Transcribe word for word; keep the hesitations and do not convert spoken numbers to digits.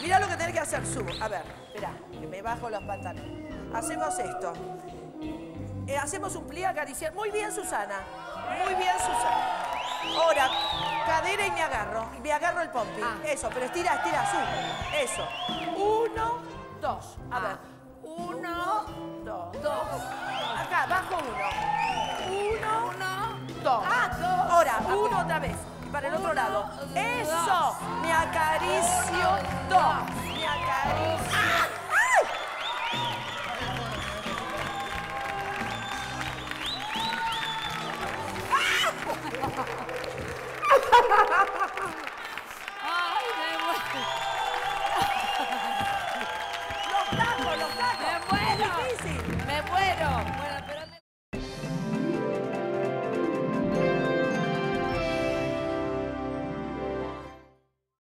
mirá lo que tenés que hacer, subo. A ver, esperá, que me bajo los pantalones. Hacemos esto. Eh, hacemos un plie acariciar. Muy bien, Susana. Muy bien, Susana. Ahora, cadera y me agarro. Y me agarro el pompi. Ah. Eso, pero estira, estira, sube. Eso. Uno, dos. A ah. ver. Uno, dos. Dos. Acá, bajo uno. Uno, uno, dos. Ah, dos. Ahora, uno otra vez. Y para el otro lado. Eso. Me acaricio. Dos. Me acaricio.